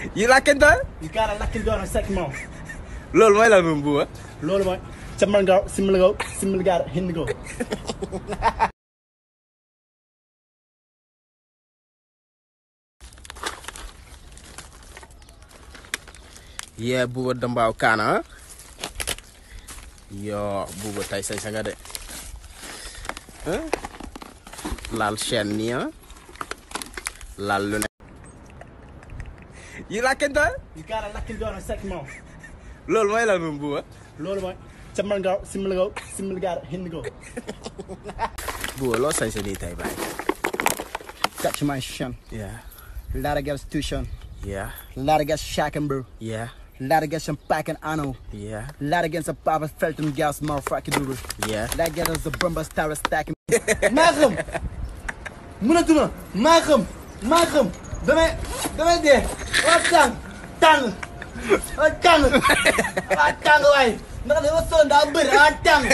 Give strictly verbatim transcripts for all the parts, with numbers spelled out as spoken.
You lacking that? You gotta lock it down a second more. Lol, mooy lan moom buuba. Loolu mooy camal nga simil nga simil gaar hind go. Yeah, buuba dambaaw kaana. Yo, buuba tay say sa nga de. Huh? Laal chaîne nii ah. Laal lu ne. You lacking that? You gotta lock it down a second more. Lol, mooy lan moom buuba. Loolu mooy camal nga simil nga simil gaar hind go. Buuba loo say sa nii tay baay. Touch my shin. Yeah, Lot of girls tuition. yeah, Lot of girls shacking bro. yeah, Lot of girls some packing ano. yeah, Lot of girls some papa felton girls motherfucking bro. yeah. That girl is the bumper star stacking. Maagam. Munatuma. Maagam. Maagam. Damay damay dee. Wa tang. Tang. Wa tang. Wa tang waay. Ndax dafa sonn daa bëri wa tang.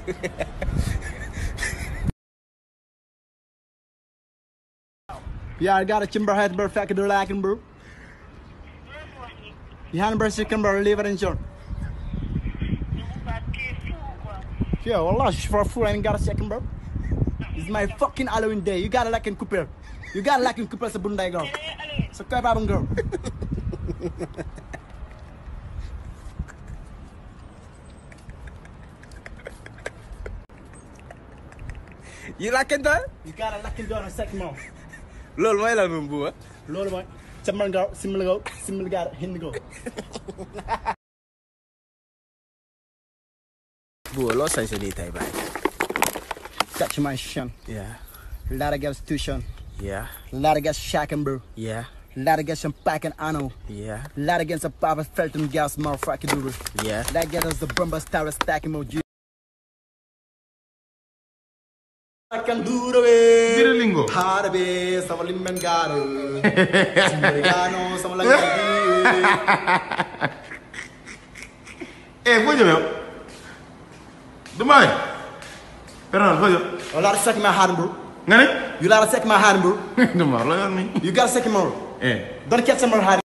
Yeah, I got a chimber head bro, fucking do lacking bro. You had a chicken bro, leave it in short. Yeah, wallah, for a fool, I ain't got a second bro. It's my fucking Halloween day. You got a lacking Cooper. You got a lacking Cooper as a bunday girl. So keep up girl. You lacking that? You got a lacking down a second more. Lol, mooy lan moom buuba. Loolu mooy camal nga simil nga simil gaar hind go. Buuba loo say sa nii tay baay. Touch my shin. Yeah, Lot of girls tuition. yeah, Lot of girls shacking bro. yeah, Lot of girls some packing ano. yeah, Lot of girls some papa felton girls motherfucking bro. yeah. That girl is the bumper star stacking mo. I can do the way. Birilingo. Harbe, sama limben garo. Simbrigano, sama lagi. Eh, foo jëm yow. Dumaay. Pernal foo jëm. You gotta suck my hand, bro. Nga ne. You gotta suck my hand, bro. Dumaay la yor nii. You gotta suck my hand. Eh. Don't catch some more hand.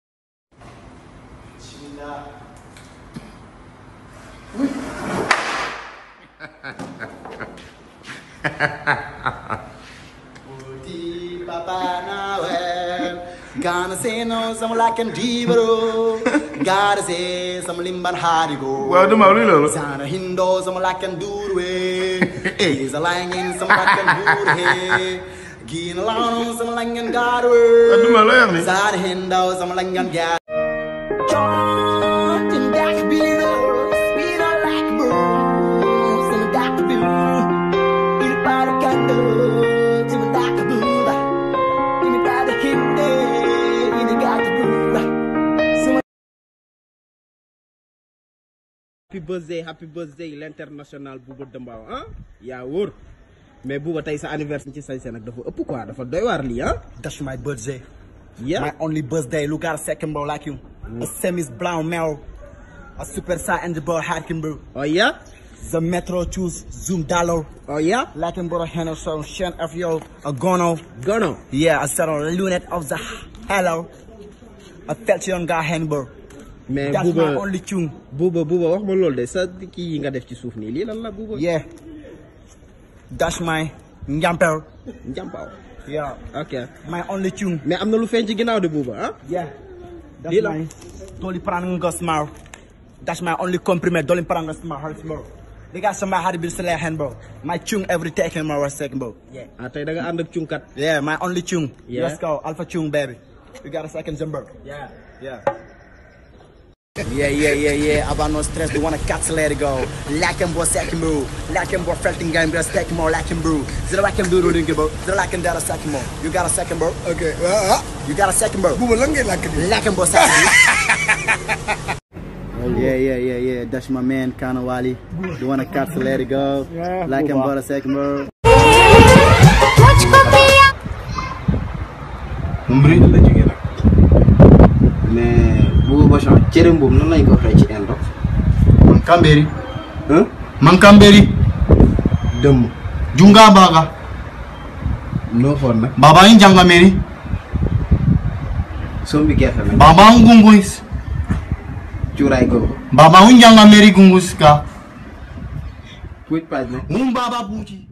Uti Papa Noel, gonna say no, some like and bro. Gotta say some limban harigo. Waaw Dumaay luy loolu. Sana hindo, some like and do way. He's a lying in some like and do hey. Gin along, some like and got Waaw Dumaay la yor nii. Sana hindo, some like and got. John in that beer, speed like bros, some dark blue. In a bottle candle, to the dark blue. In a bottle candle, in a dark blue. Happy birthday, happy birthday l'international Bouba Dambaaw ah yaa wóor mais Bouba tey sa anniversaire ci sañse nag dafa ëpp quoi dafa doy waar lii ah. That's my birthday. Yeah. My only birthday. Look at a second bro like you. A semis brown male. A super saiyan bro hacking bro. Oh yeah. The metro choose zoom dollar. Oh yeah. Like him bro handle so shen of yo a gono. Gono. Yeah, I said on lunet of the hello. I felt you on guy hand bro. mais That's my Bouba only tune. Bouba Bouba wax ma loolu de sa kii yi nga def ci suuf nii lii lan la Bouba. Yeah. That's my njamper. Njambaaw. Yeah. ok My only tune. mais am na lu feeñ ci ginnaaw de Bouba ah. Yeah. That's Lila. my Dolly Prananga smile. That's my only compliment. Dolly Prananga smile. Heart bro. They got some hard bill select hand bro. My tune every taking my second bro. Yeah. ah tey da nga ànd ak cunkat. Yeah, my only tune. Yeah. Let's go. Alpha tune baby. We got a second jumper. yeah. Yeah. Yeah, yeah, yeah, yeah. About no stress, they wanna cut let it go. Like him, boy, second bro. Like him, boy, felting game, just take more, like him, bro. Zero like him, do the bro. Zero like him, that a second more. You got a second, bro? Okay. ah ah. You got a second, bro? Bouba lan ngay làkk nii. Like him, boy, second Yeah, yeah, yeah, yeah. That's my man, Kana Wali. You wanna cut let it go. Yeah, Like him, Bouba. boy, second, bro. Mbri la jógee nag mais Bouba Bachchan cere mbuum nan lañ ko waxee ci Indo. Mankamberi. Hein? Mankamberi. Dëmm. Junga baga. noo xool nag. Baba in janga meri. sombi gerte la. Baba ngungus. Cuuraay googu. Baba unjanga meri gungus ka. Puuj paaj na. Um baba puuji.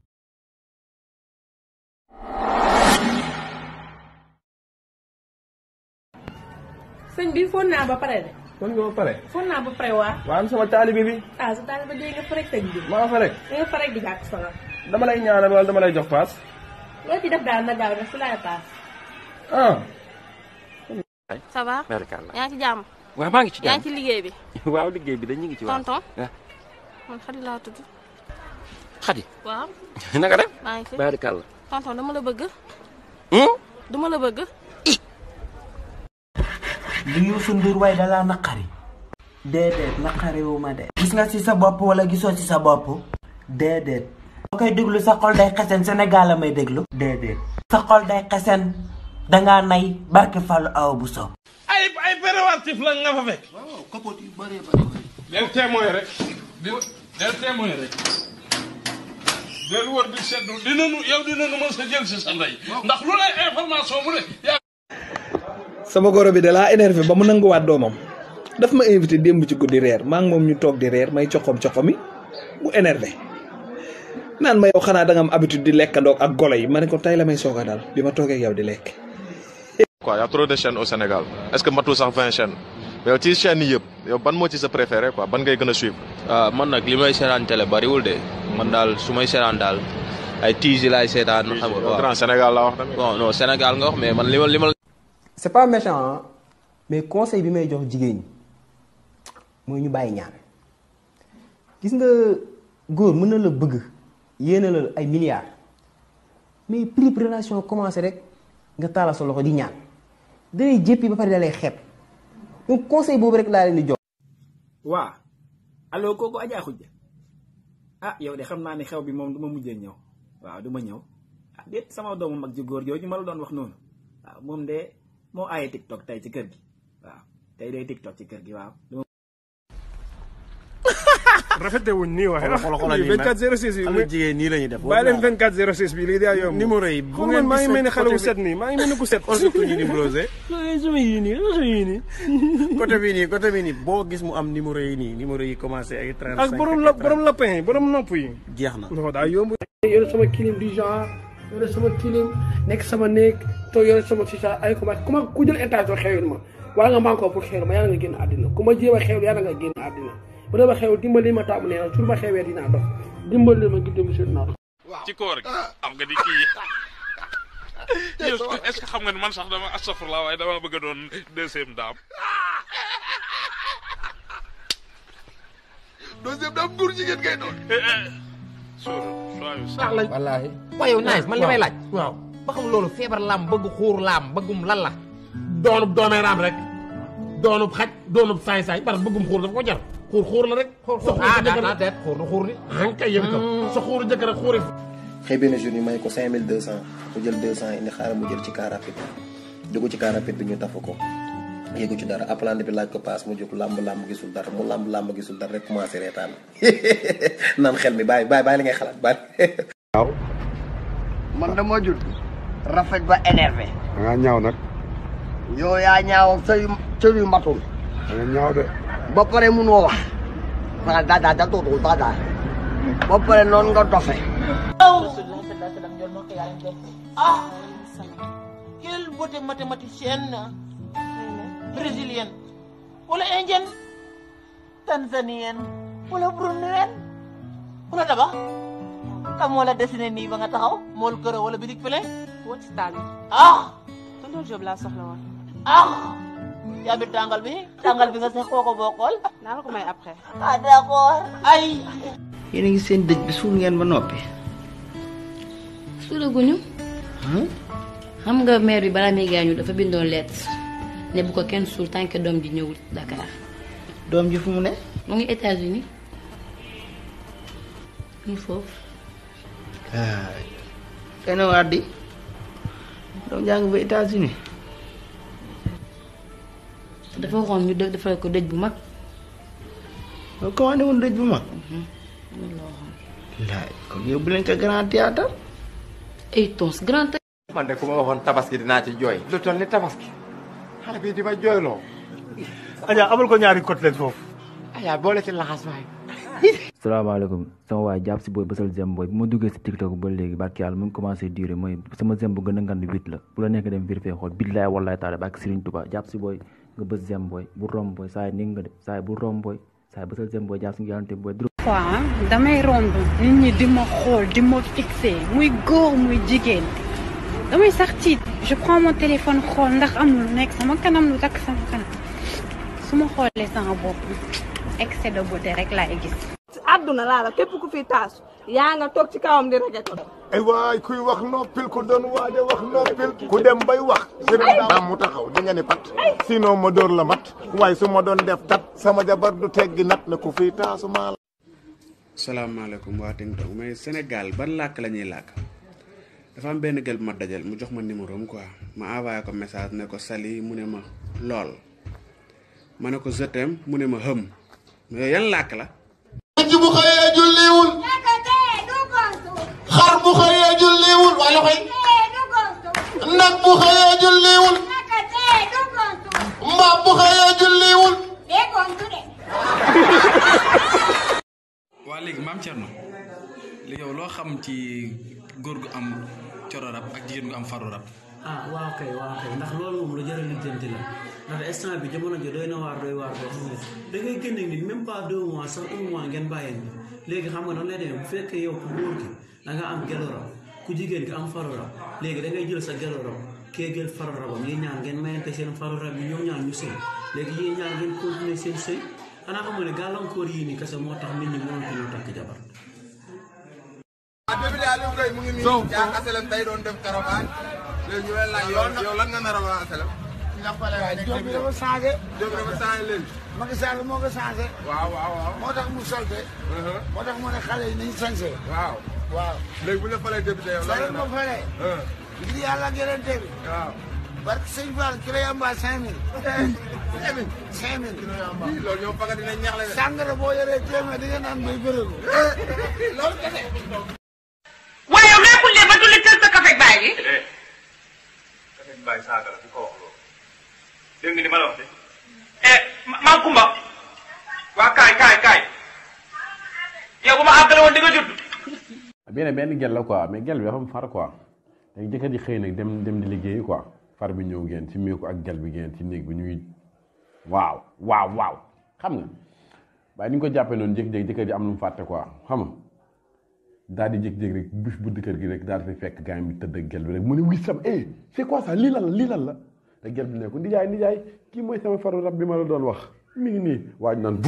sëñ bi foon naa ba pare de. kon nga ba pare. foon naa ba pare waa. waa am sama taalibe bi. ah sa taalibe dee nga fa rek sëñ bi. maa fa rek. da nga fa rek di gàtt sonal. dama lay ñaanal wala dama lay jox paas. loo ci def daal na gaaw def su laay paas. ah. ça va. barkalla yaa ngi ci jàmm. waaw maa ngi ci yaa jàmm ngi ci liggéey bi. waaw liggéey bi dañ ñu ngi ci waaw. tonton. ah man Xadi laa tudd. Xadi. waaw. na nga def. maa ngi fi. barkalla. tonton dama la bëgg. hum. dama la bëgg. li Youssou Ndour way da laa naqari. déedéet naqari wu ma de. gis nga ci sa bopp wala gisoo ci sa bopp. déedéet. boo koy déglu sa xol day xesen Sénégal la may déglu. déedéet. sa xol day xesen dangaa nay barke Fallou Awa Bousso. ay ay préventif la nga fa fekk. waaw capote yu bëree bëri. del témoin rek. di del témoin rek. del wër di seddu dinañu yow dinañu mën sa jël si sa ndey. ndax lu lay information bu ne. sama goro bi de laa énervé ba mu nanguwaat doomam daf ma invité démb ci guddi reer maa ngi moom ñu toog di reer may coxom coxomi mu énervé naan ma yow xanaa da nga am habitude di lekkandoog ak golo yi ma ne ko tey la may soog a daal bi ma toogee yow di lekk. quoi y a trop de chaînes au Sénégal est-ce que matul sax vingt chaînes yow ci chaînes yi yëpp yow ban moo ci sa préféré quoi ban ngay gën a suivre. waaw man nag li may seetaan télé bariwul de man daal su may seetaan daal ay tiisi laay seetaan. xam nga waaw grand Sénégal laa wax tamit. non non Sénégal nga wax mais man li ma li ma. c'est pas méchant hein? Mais conseil bi may jox jigéen ñi mooy ñu bàyyi ñaan gis nga góor mën na la bëgg yéene la ay milliards mais plus relation commencé rek nga taala sa loxo di ñaan dalay jéppi ba pare dalay xeeb donc conseil boobu rek laa leen di jox. waa allo kooku Adja Khoudia ah yow de xam naa ne xew bi moom du ma mujjee ñëw waaw du ma ñëw ah déet sama doomu mag ji góor jooju ma la doon wax noonu waaw moom de moo aaye TikTok tey ci kër gi waaw tey day TikTok ci kër gi waaw. rafete wuñ nii waaye. xoolal xoolal nii vingt-quatre zéro six bi xale jigéen nii la ñuy def. bàyyi leen vingt-quatre zéro six bi lii daa yomb. numéro yi bu ngeen maa ngi mel ni xale bu set nii maa ngi mel ni ku set. xool surtout ñu numéroser. sama yii nii sama yii nii. côté bii nii côté bii nii boo gis mu am numéro yi nii numéro yi commencé ay trente cinq ak borom la borom lapin yi borom nopp yi. jeex na. non daa yomb. yore sama kilim du genre yore sama kilim nekk sama néeg te yore sama sisa ay commencé ku ma ku jël étage doo xewil ma wala nga manqué pour xewil ma yàlla nga génn àddina ku ma jéem a xewil yàlla nga génn àddina bu dee ma xewil dimbali ma taamu nee na su ma xewee dinaa dox dimbali ma gidde monsieur naa dox. ci koor gi xam nga di kii yow est-ce que xam nga ni man sax dama astafurlah waaye dama bëgg a doon deuxième dame. deuxième dame góor jigéen ngay doon. suur sax lañ wallaahi. waaye yow nice man li may laaj. waaw ba xam loolu feebar laam bëgg xuur laam bëggum lan la. doonub doomee raam rek doonub xaj doonub saay-saay parce que bëggum xuur dafa ko jar xuur xuur la rek. xuur xuur ah daa daa xuur na xuur ni. ah kay yëm ko sa xuuru jëkkër ak xuuri. xëy benn jour yi may ko cinq mille deux cent mu jël deux cent indi xaaral mu jël ci car rapide dugg ci car rapide bi ñu tafu ko yéegu ci dara apprenti bi laaj ko paas mu jóg làmb làmb gisul dara mu làmb làmb gisul dara rek commencé reetaan naan xel mi bàyyi bàyyi bàyyi li ngay xalaat bàyyi. waaw. man dama judd. rafet ba énervé. da ngaa ñaaw nag. yow yaa ñaaw sa yu sa yu matul. da nga ñaaw de. ba pare munoo wax. wala daadaa da tuuti daadaa. ba pare noonu nga dofe. ah quelle beauté mathématicienne brésilienne wala indienne tanzanienne wala bruneienne wala daba kam moo la dessiné nii ba nga taxaw mool kër wala birig pele woo ci taal bi. ah tonton Diop laa soxla woon. ah yaa bi tàngal bi tàngal bi nga seq koo ko bokkol naa la ko may après. ah d'accord ay yéen a ngi seen dëj bi suul ngeen ba noppi. suulaguñu xam nga maire bi balaa muy gaañu dafa bindoon lettre ne bu ko kenn suul tant que doom ji ñëwul Dakar. doom ji fu mu ne. mu ngi États-Unis mu ngi foofu. waaw. kenn waat di. doom jaa ngi ba États-Unis. dafa waxoon ñu def defal ko dëj bu mag. loolu commandé woon dëj bu mag. laay kon yóbbu leen ko grand théâtre. ay tons grand. man de ku ma waxoon tabaski dinaa ci jooy lu toll ni tabaski xale bi di ma jooyloo. Adja amal ko ñaari côtelette foofu. Adja boole ci laxas waay. salaamaaleykum sama waay jàpp si booy bësal zem booy bu ma duggee si TikTok ba léegi barki yàlla mu ngi commencé duré mooy sama zem bu gën a ngand huit la bu la nekk dem vérifié xool billaay wallaay taala ak Serigne Touba jàpp si booy nga bës zem booy bu rom booy saa yi ni nga de saa yi bu rom booy saa yi bësal zem booy jàpp si nga yàllante booy fois damay romb nit ñi di ma xool di ma fixé muy góor muy jigéen damay sax tiit je prends mon téléphone xool ndax am lu nekk sama kanam lu takk sama kanam su ma xoolee sama bopp excès de beauté rek laay gis. àdduna laa la képp ku fi taasu yaa nga toog ci kawam di rajo. ay waay kuy wax noppil ku doon waaja wax noppil ku dem bay wax sëriñ daam mu taxaw di nga ni pat sinon ma dóor la mat waaye su ma doon def tat sama jabar du teggi nat na ku fi taasu maa la. salaamaaleykum waa TikTok mais Sénégal ban làkk la ñuy làkk dafa am benn gel bu ma dajal mu jox ma numéro am quoi ma envoyé ko message ne ko sali mu ne ma lool ma ne ko je t'aime mu ne ma hëm mais yan làkk la. ci bu xëyee julliwul xar bu xëyee julliwul wala koy nag bu xëyee julliwul mbaam bu xëyee julliwul. waa léegi maam Thierno léegi yow loo xam ci góor gu am coro rab ak jigéen gu am faru rab. ah waaw kay waaw kay ndax loolu moom lu jar a lijjanti la ndax instant bi jamono ji doy na waar doy waar boo xam ne da ngay génne nit même pas deux mois sax un mois ngeen bàyyeen bi léegi xam nga noonu lay demee bu fekkee yow ku góor gi da nga am gelo rab ku jigéen gi am faru rab léegi da ngay jël sa gelo rab kee jël faru rabam yi ñaan ngeen mayante seen faru rab yi ñoom ñaan ñu sëy léegi yéen ñaan ngeen continuer seen sëy xanaa xam nga ne gàllankoor yii nii kese moo tax nit ñi mënut ñoo takk jabar. Sow yaa asalam tey doon def caravane léegi ñu lay laaj yow yow lan nga nar a wax asalam. waaw Diop bi dafa changé. Diop bi dafa changé léegi. Macky Sall moo ko changé. waaw waaw waaw. moo tax mu solte. moo tax mu ne xale yi nañu sañse. waaw waaw. léegi bu ñu la falee député yow lan la ma falee. ngir yàlla gërëm bi. waaw. parce que sëñ Fall kilo yamba cinq mille. cinq mille. cinq mille. kilo yamba loolu ñoom faga dinañ ñax la de. sàngara boo yoree téeméer di nga naan bay bërëbu. loolu kese. waaye yow nekkul ne ba tulli tël sa café baay gi. café baay saaga la fi ko wax loolu. dégg nga ni ma la wax de. eh maa Kumba. waa kaay kaay kaay. yow bu ma àggale woon di nga judd. benn benn gel la quoi mais gel bi dafa am far quoi léegi jëkkër ji xëy nag dem dem di liggéeyi quoi far bi ñëw ngeen ci meeku ak gel bi ngeen ci néeg bi ñuy waaw waaw waaw xam nga waaye ni ñu ko jàppee noonu jékki-jékki jëkkër ji am lu mu fàtte quoi xam nga daal di jékki-jékki rek bus bu kër gi rek daal di fekk gars bi tëdd ak gel bi rek mu ne oui sam eh c'est quoi ça lii lan la lii lan la te gel bi ne ko ndijaay ndijaay kii mooy sama faru rab bi ma la doon wax mi ngi nii waaj naan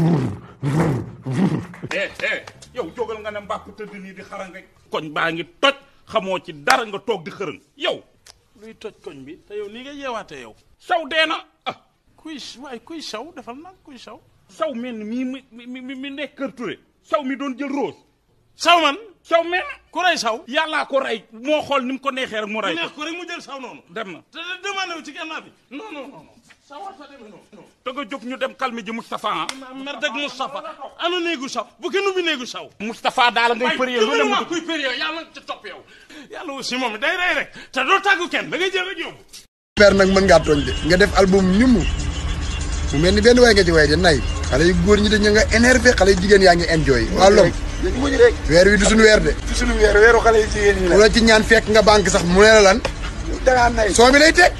eh eh yow jógal nga ne mbàpp tëdd nii di xara nga koñ baa ngi toj xamoo ci dara nga toog di xërëng yow luy toj koñ bi te yow nii nga yeewaatee yow saw dee na ah kuy waaye kuy saw defal nag kuy saw saw mel ni mii mi mi mi nekk kër Touré saw mi doon jël rose saw man saw mel ku rey saw yàllaa ko rey moo xool ni mu ko neexee rek mu rey neex ko rek mu jël saw noonu dem na te demandé wu ci gannaaw bi non non non sawa sa demee noonu te nga jóg ñu dem calme ji Moustapha ah mer dëgg Moustapha ana néegu saw bu kenn ubbi néegu saw Moustapha daal ngay përie lu ne kuy përie yàlla ci topp yow yàlla aussi moom day rey rek te doo tàggu kenn da ngay jël rek yóbbu père nag mën ngaa tooñ de nga def album ñum mu mel ni benn waay nga ci way de nay xale yu góor ñi de ñu nga énervé xale yu jigéen yaa ngi enjoy wàllum weer wi du suñu weer de du suñu weer weeru xale yu jigéen ñi la ku la ci ñaan fekk nga banque sax mu ne la lan dangaa nay soo mi lay teg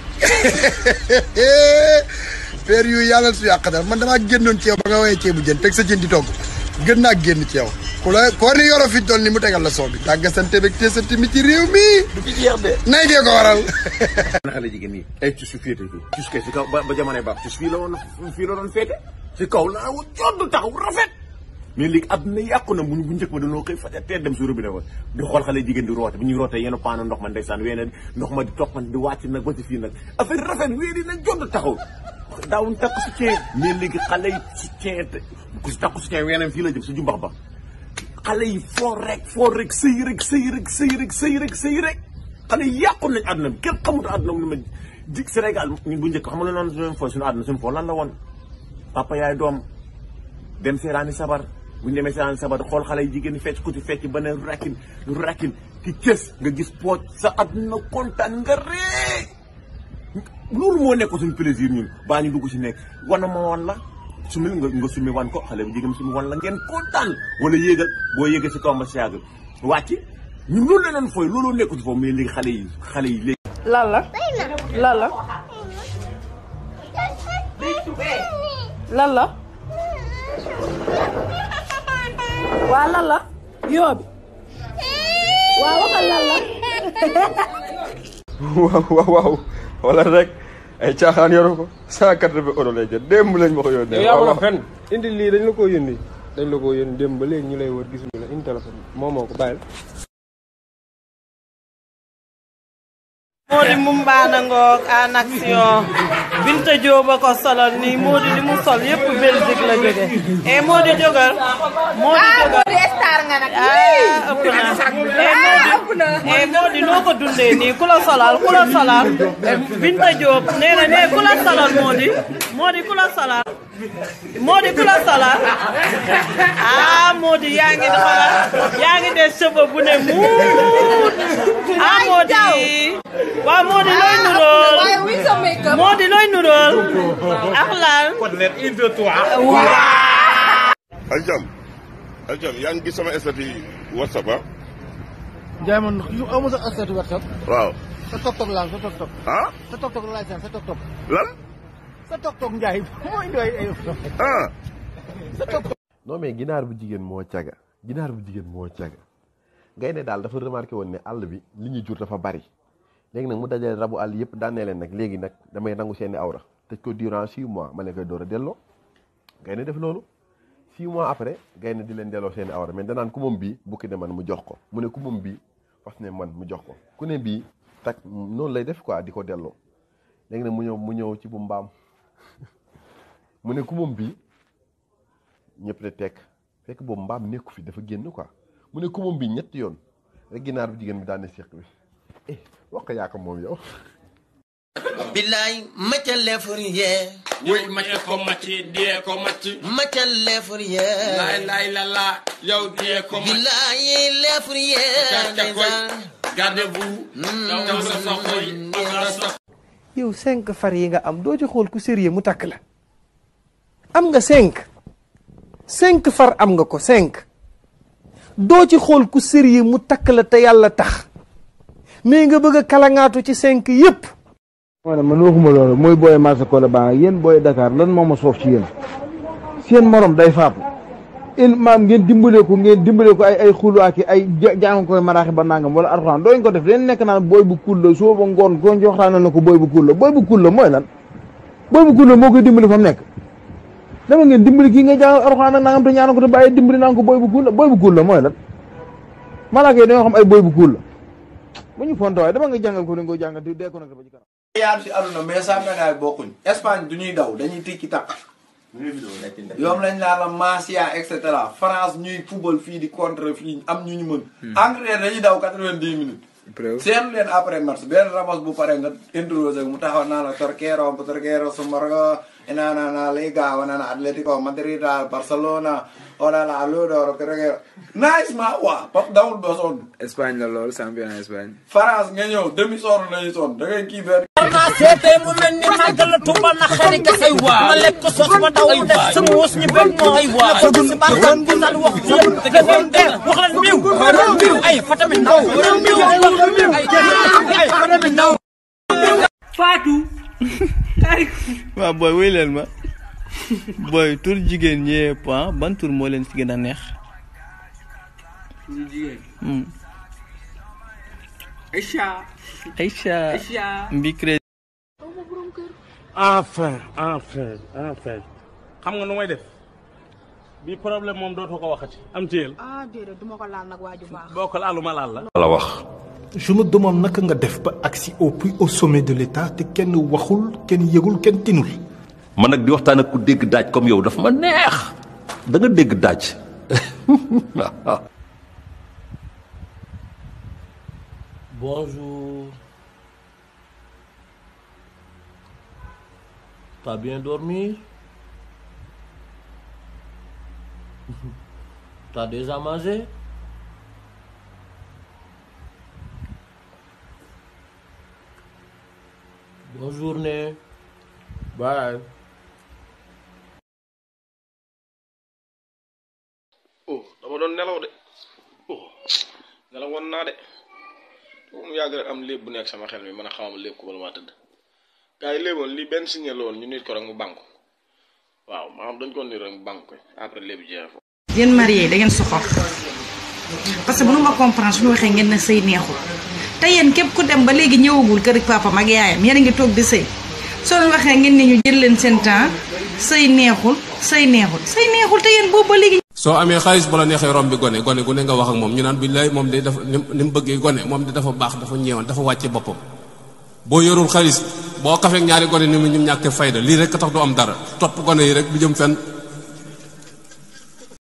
père yu yàlla su yàq dal man damaa génnoon ci yow ba nga woyee ceebu jën teg sa jën di togg gën naa génn ci yow ku la koo ni yoro fi toll ni mu tegal la soo bi tàggasante beg teesante mi ci réew mi du ci jeex de nay gee ko waral na xale jigéen ñi ay tus yu féete fii tus kay si kaw ba jamonoy baax tus fii la woon fii la doon féete si kaw laa wu jodd taxaw rafet mais léegi àdduna yàqu na buñ bu njëkk ba dañoo koy faja tee dem si robinet ba di xool xale jigéen di roote bu ñuy rootee yenn paano ndox ma ndeysaan weene ndox ma di topp man di wàcc nag ba ci fii nag affaire rafet wéer yi nag jodd taxaw daawuñ takk soutien mais léegi xale yi soutien ku si takk soutien weenam fii la jëm si jumbax ba xale yi foo rek foo rek sëy rek sëy rek sëy rek sëy rek sëy rek xale yi yàqu nañ àdduna bi kenn xamut àdduna bi ni ma ji Sénégal ñun bu njëkk xam nga noonu suñu fo suñu àdduna suñu foo lan la woon papa yaay doom dem seeraani sabar bu ñu demee seeraani sabar xool xale yi jigéen ñi fecc ku ci fecc ba ne rakin rakin ki cës nga gis pooj sa àdduna kontaan nga ree loolu moo nekk suñu plaisir ñun baa ñu dugg ci nekk wana ma wan la sumil nga nga sumi wan ko xale bu jigéen sumi wan la ngeen kontaan wala yéegal boo yéegee si kaw ma si yàgg wàcc ñun loolu la doon fooy loolu nekku ci foofu mais léegi xale yi xale yi léegi Lala Lala Lala waa Lala yoobi waa waxal Lala waaw waaw waaw wala rek ay caaxaan yoru ko cent quatre-vingts euros lay jël démb lañ ma ko yónnee. yaa ma fen indi lii dañ la ko yónni dañ la ko yónni démb ba léegi ñu lay wër gisuñu la indi téléphone moo moo ko bàyyil. Mody Moumbana ngoog en action Binta Diop a ko solal nii Mody li mu sol yëpp Belgique la jóge eh Mody jógal Mody jógal Mody star nga nag ah ëpp na eh Mody noo ko dundee nii ku la solal ku la solal Binta Diop nee na nee ku la solal Mody Mody ku la solal Mody ku la solal ah Mody yaa ngi xoolal yaa ngi des cheveux bu ne muut ah Mody waaw Mody looy nuróol Mody looy nuróol ak lan Aljam Aljam yaa ngi gis sama statut yi WhatsApp ah. Ndiaye man yu amu sa statut WhatsApp. waaw. sa TikTok laa sa TikTok. ah. sa TikTok laa seen sa TikTok. lan. sa TikTok Ndiaye mooy doy ay. ah. sa TikTok. non mais ginaar bu jigéen moo caga ginaar bu jigéen moo caga gaynde daal dafa remarqué woon ne àll bi li ñuy jur dafa bari léegi nag mu dajale rabu àll yëpp daanee leen nag léegi nag damay nangu seeni awra tëj ko durant six mois ma leen koy door a delloo gaynde def loolu six mois après gaynde di leen delloo seeni awra mais danaan ku moom bii bukki ne man mu jox ko mu ne ku moom bii fas ne man mu jox ko ku ne bii tak noonu lay def quoi di ko delloo léegi nag mu ñëw mu ñëw ci bu mbaam mu ne ku moom bii ñëpp de tekk fekk boobu mbaam nekku fi dafa génn quoi mu ne ku moom bii ñetti yoon rek ginaar bu jigéen bi daan ne seq bi eh wax ko yaa ko moom yow. bilaay maccal leefur yee. wuy macce ko macci diyee ko macci. maccal leefur yee. laay laay la la yow diyee ko macci. bilaay leefur yee. gardez-vous. daw sa soxla yi ak sa. yow cinq far yi nga am doo ci xool ku sérieux mu takk la. am nga cinq. cinq far am nga ko cinq. doo ci xool ku sérieux mu takk la te yàlla tax. mais nga bëgg a kalangaatu ci cinq yëpp. man man waxuma loolu mooy booy marché Colobane ak yéen booy Dakar lan moo ma soof ci yéen seen morom day faatu in maam ngeen dimbale ko ngeen dimbale ko ay ay xulu ak ay jàng koy maraaxi ba nangam wala arxaan dooñ ko def leen nekk naan booy bu kuul la soo ba ngoon ko joxtaanal na ko booy bu kuul la booy bu kuul la mooy lan booy bu kuul la moo koy dimbali fa mu nekk dama ngeen dimbali kii nga jàng arxaan ak nangam te ñaan ko te bàyyi dimbali naan ko booy bu kuul la booy bu kuul la mooy lan malaaka yi dañoo xam ay booy bu kuul la bu ñu fonto waaye dama nga jàngal ko ni nga ko jàngal te dee ko nag ba ci kanam yaatu si aduna mais Sénégal bokkuñ Espagne du ñuy daw dañuy tikki takk yoom lañ laa la Masia et cetera France ñuy football fii di contre fii am ñu ñu mën Angleterre dañuy daw quatre-vingt-dix minutes seetlu leen après match benn Ramos bu pare nga introsé mu taxaw naa la Torquero Torquero Sumbargo nana na Liga nana Atletico Madrid Barcelona ora la Ludo Torquero nice ma waa pap dawul ba sonn Espagne la lool championnat Espagne France nga ñëw demi sonn nañu sonn da ngay kii benn naa seetee mu mel ni màggal la Tuuba na xari ka ay waa ma lekk ko sos ma daw def sama wos ñu bëgg moo ay waa ko si barkan bu dal wax ci yëpp te ngeen der wax leen miw miw ay fatami ndaw miw ay ay fatami ndaw Fatou ay waaw booy wéy leen ma booy tur jigéen ñëpp ban tur moo leen ci gën a neex jigéen Aïcha Aïcha Aïcha mbi cré enfin enfin enfin xam nga nu may def bi problème moom dootoo ko waxati am téyel ah déedéet duma ko laal nag waaju baax boo ko laalu ma laal la la wax je me demande naka nga def ba agsi au plus haut sommet de l'état te kenn waxul kenn yëgul kenn tinul man nag di waxtaan ak ku dégg daaj comme yow dafa ma neex da nga dégg daaj Bonjour. T'as bien dormi? T'as déjà mangé? Bonjour. journée. Bye. oh dama doon nelaw de oh nelaw woon naa de mu yàgg rek am léeb bu nekk sama xel mi mën a xawma léeb ko bala maa tëdd gars yi léeboon lii benn signe la woon ñu nit ko rek mu banku waaw maanaam dañ ko nit rek mu banku après léeb jeex fa. yéen marié da ngeen soxor parce que mënu ma comprendre suñu waxee ngeen ne sëy neexul te yéen képp ku dem ba léegi ñëwagul kër papa ak yaayam yéen a ngi toog di sëy soo leen waxee ngeen ne ñu jël leen seen temps sëy neexul sëy neexul sëy neexul te yéen boobu ba léegi. soo amee xaalis bu la neexee romb bi gone gone gu ne nga wax ak moom ñu naan billaay moom de dafa ni mu bëggee gone moom de dafa baax dafa ñeewoon dafa wàcce boppam boo yorul xaalis boo kafeek ñaari gone ni mu ñu ñàkkee fayda lii rek tax du am dara topp gone yi rek du jëm fenn